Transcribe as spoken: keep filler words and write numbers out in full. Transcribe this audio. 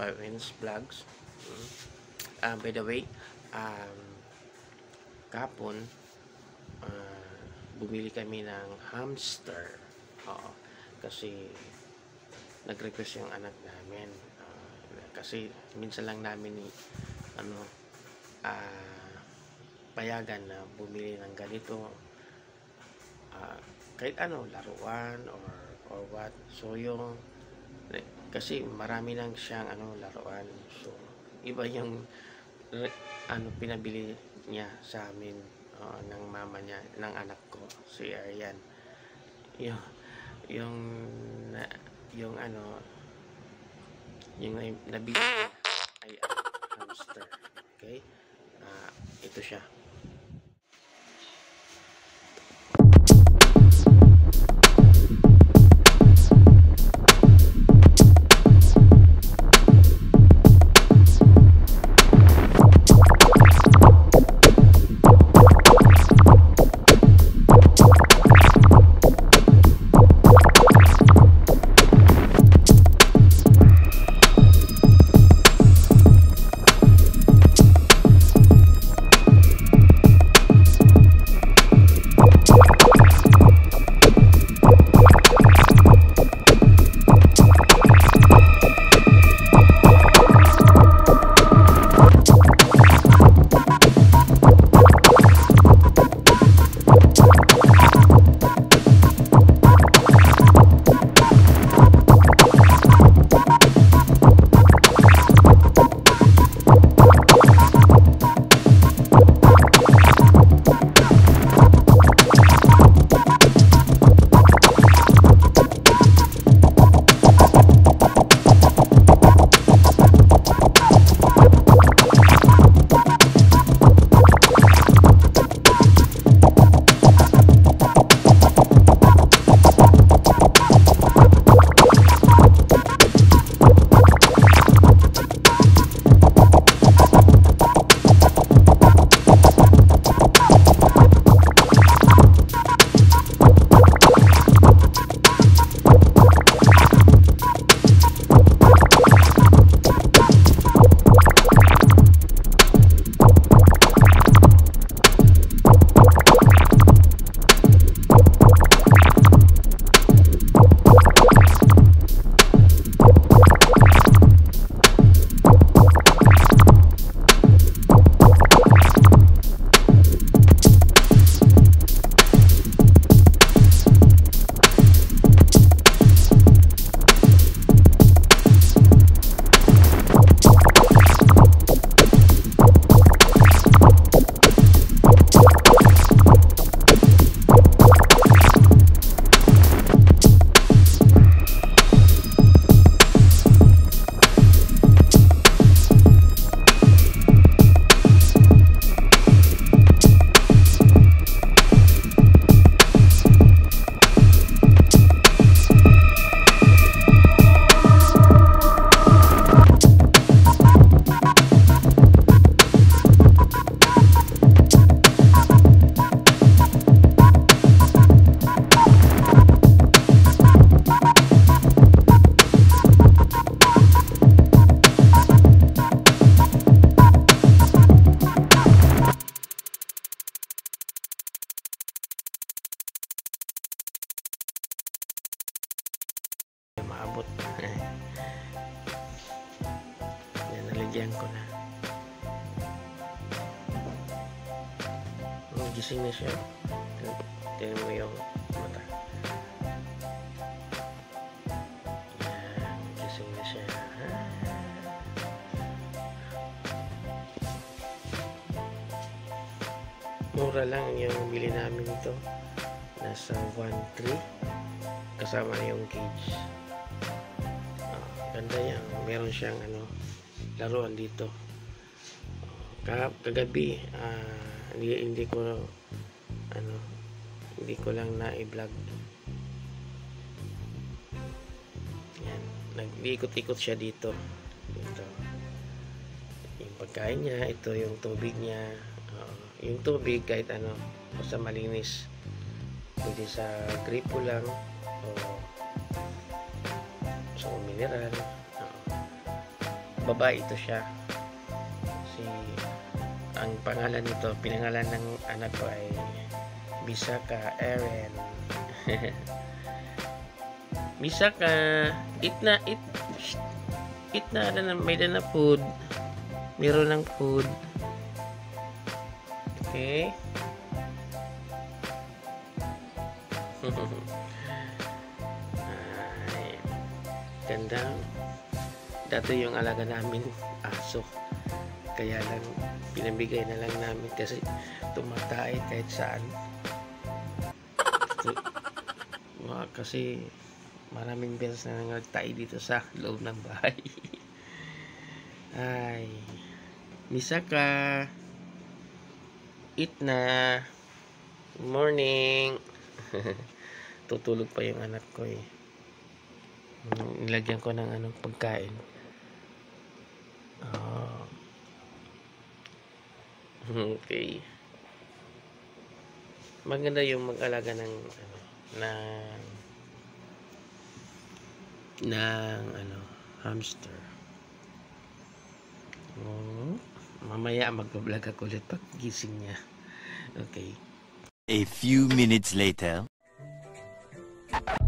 Arvin's Vlogs. Uh, by the way, um, kahapon uh, bumili kami ng hamster. Oo, kasi nag-request yung anak namin. Uh, kasi minsan lang namin ano uh, payagan na bumili ng ganito. Uh, kahit ano, laruan or or what. So yung kasi marami nang siyang ano laruan. So iba yung ano pinabili niya sa amin uh, ng mama niya, ng anak ko, si Arian. Yung yung yung ano yung nabili ay uh, hamster. Okay? Uh, ito siya. Maabot. Yan, naligyan ko na. Oh, gising na siya. Tingnan mo yung mata. Yan, gising na siya. Mura lang yung bili namin ito. Nasa one three. Kasama na yung cage. Ganda yan. Meron siyang ano, laruan dito. Kag kagabi, uh, hindi, hindi ko ano, hindi ko lang na-i-vlog. Yan. Nag-ikot-ikot siya dito. Ito. Yung pagkain niya, ito yung tubig niya. Uh, yung tubig kahit ano, basta malinis. Pwede sa gripo lang o sa mineral. Uh, babae ito siya. Si ang pangalan nito, pinangalan ng anak ko ay Misaka Eren. Misaka, eat na, eat, eat na, na, may na food. Meron ng food. Okay. Ay, ganda. Dati yung alaga namin, aso. Kaya lang, pinabigay na lang namin kasi tumatay kahit saan. Wow, kasi maraming beses na nagtay dito sa loob ng bahay. Ay, Misaka, eat na. Morning. Tutulog pa yung anak ko eh. Nilagyan ko ng anong pagkain. Oh. Okay. Maganda yung mag-alaga ng ano, ng ng ano, hamster. Oh, mamaya mag-vlog ako ulit pag gising niya. Okay. A few minutes later.